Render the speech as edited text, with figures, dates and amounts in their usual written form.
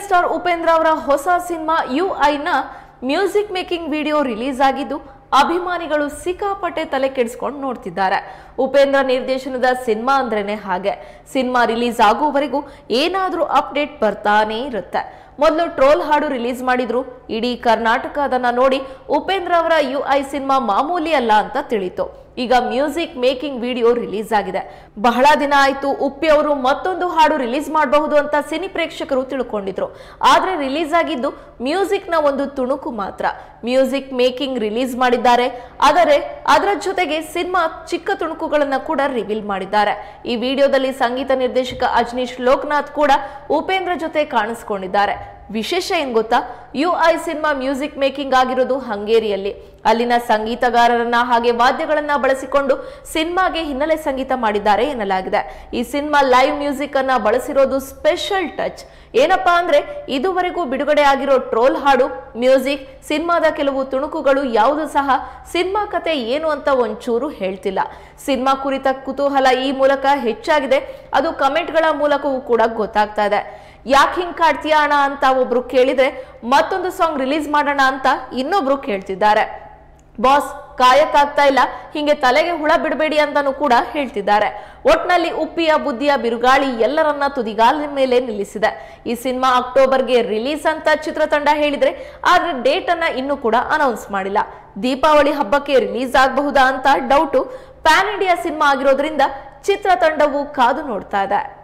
Star Upendra ಅವರ ಹೊಸ cinema UI ನ ಮ್ಯೂಸಿಕ್ ಮೇಕಿಂಗ್ ವಿಡಿಯೋ ರಿಲೀಸ್ ಆಗಿದ್ದು ಅಭಿಮಾನಿಗಳು ಸಿಕ್ಕಾಪಟ್ಟೆ ತಲೆ ಕೆಡಿಸಿಕೊಂಡು ನೋಡ್ತಿದ್ದಾರೆ. ಉಪೇಂದ್ರ ನಿರ್ದೇಶನದ ಸಿನಿಮಾ ಅಂದ್ರೇನೆ ಹಾಗೆ. ಸಿನಿಮಾ ರಿಲೀಸ್ ಆಗುವವರೆಗೂ ಏನಾದ್ರೂ ಅಪ್ಡೇಟ್ ಬರ್ತಾನೆ ಇರುತ್ತೆ. ಮೊದಲು ಟ್ರೋಲ್ ಹಾಡು ರಿಲೀಸ್ ಮಾಡಿದ್ರು. ಇಡೀ ಕರ್ನಾಟಕ ಅದನ್ನ ನೋಡಿ ಉಪೇಂದ್ರ ಅವರ UI ಸಿನಿಮಾ ಮಾಮೂಲಿ ಅಲ್ಲ ಅಂತ ತಿಳಿತು. ಈಗ ಮ್ಯೂಸಿಕ್ ಮೇಕಿಂಗ್ ವಿಡಿಯೋ ರಿಲೀಸ್ ಆಗಿದೆ. ಬಹಳ ದಿನ ಆಯ್ತು ಉಪ್ಪಿ ಅವರು ಮತ್ತೊಂದು ಹಾಡು ರಿಲೀಸ್ ಮಾಡಬಹುದು ಅಂತ ಸಿನಿ ಪ್ರೇಕ್ಷಕರು ತಿಳ್ಕೊಂಡಿದ್ರು. ಆದ್ರೆ ರಿಲೀಸ್ ಆಗಿದ್ದು ಮ್ಯೂಸಿಕ್ ನ ಒಂದು ತುಣುಕು ಮಾತ್ರ. ಮ್ಯೂಸಿಕ್ ಮೇಕಿಂಗ್ ರಿಲೀಸ್ ಮಾಡಿದ್ದಾರೆ. ಆದರೆ ಅದರ ಜೊತೆಗೆ ಸಿನಿಮಾ ಚಿಕ್ಕ ತುಣುಕುಗಳನ್ನ ಕೂಡ ರಿವೀಲ್ ಮಾಡಿದ್ದಾರೆ. ಈ ವಿಡಿಯೋದಲ್ಲಿ ಸಂಗೀತ ನಿರ್ದೇಶಕ ಅಜನೀಶ್ ಲೋಕನಾಥ್ ಕೂಡ ಉಪೇಂದ್ರ ಜೊತೆ ಕಾಣಿಸ್ಕೊಂಡಿದ್ದಾರೆ. ವಿಶೇಷ ಏನ್ ಗೊತ್ತಾ, UI ಸಿನಿಮಾ ಮ್ಯೂಸಿಕ್ ಮೇಕಿಂಗ್ ಆಗಿರೋದು ಹಂಗೇರಿಯಲ್ಲಿ. ಅಲ್ಲಿನ ಸಂಗೀತಗಾರರನ್ನ ಹಾಗೆ ವಾದ್ಯಗಳನ್ನ ಬಳಸಿಕೊಂಡು ಸಿನಿಮಾಗೆ ಹಿನ್ನೆಲೆ ಸಂಗೀತ ಮಾಡಿದ್ದಾರೆ ಎನ್ನಲಾಗಿದೆ. ಈ ಸಿನಿಮಾ ಲೈವ್ ಮ್ಯೂಸಿಕ್ ಅನ್ನ ಬಳಸಿರೋದು ಸ್ಪೆಷಲ್ ಟಚ್. ಏನಪ್ಪಾ ಅಂದ್ರೆ ಇದುವರೆಗೂ ಬಿಡುಗಡೆ ಆಗಿರೋ ಟ್ರೋಲ್ ಹಾಡು, ಮ್ಯೂಸಿಕ್, ಸಿನಿಮಾದ ಕೆಲವು ತುಣುಕುಗಳು ಯಾವುದು ಸಹ ಸಿನಿಮಾ ಕತೆ ಏನು ಅಂತ ಒಂಚೂರು ಹೇಳ್ತಿಲ್ಲ. ಸಿನಿಮಾ ಕುರಿತ ಕುತೂಹಲ ಈ ಮೂಲಕ ಹೆಚ್ಚಾಗಿದೆ. ಅದು ಕಮೆಂಟ್ಗಳ ಮೂಲಕವೂ ಕೂಡ ಗೊತ್ತಾಗ್ತಾ ಇದೆ. ಯಾಕೆ ಹಿಂಗ್ ಕಾಡ್ತೀಯ ಅಣ್ಣ ಅಂತ ಒಬ್ರು ಕೇಳಿದ್ರೆ, ಮತ್ತೊಂದು ಸಾಂಗ್ ರಿಲೀಸ್ ಮಾಡೋಣ ಅಂತ ಇನ್ನೊಬ್ರು ಕೇಳ್ತಿದ್ದಾರೆ. ಬಾಸ್ ಕಾಯಕ್ಕಾಗ್ತಾ ಇಲ್ಲ, ಹಿಂಗೆ ತಲೆಗೆ ಹುಳ ಬಿಡಬೇಡಿ ಅಂತಾನೂ ಕೂಡ ಹೇಳ್ತಿದ್ದಾರೆ. ಒಟ್ನಲ್ಲಿ ಉಪ್ಪಿಯ ಬುದ್ಧಿಯ ಬಿರುಗಾಳಿ ಎಲ್ಲರನ್ನ ತುದಿಗಾಲಿನ ಮೇಲೆ ನಿಲ್ಲಿಸಿದೆ. ಈ ಸಿನಿಮಾ ಅಕ್ಟೋಬರ್ಗೆ ರಿಲೀಸ್ ಅಂತ ಚಿತ್ರತಂಡ ಹೇಳಿದ್ರೆ, ಆದ್ರೆ ಡೇಟ್ ಅನ್ನ ಇನ್ನೂ ಕೂಡ ಅನೌನ್ಸ್ ಮಾಡಿಲ್ಲ. ದೀಪಾವಳಿ ಹಬ್ಬಕ್ಕೆ ರಿಲೀಸ್ ಆಗಬಹುದಾ ಅಂತ ಡೌಟು. ಪ್ಯಾನ್ ಇಂಡಿಯಾ ಸಿನಿಮಾ ಆಗಿರೋದ್ರಿಂದ ಚಿತ್ರತಂಡವು ಕಾದು ನೋಡ್ತಾ ಇದೆ.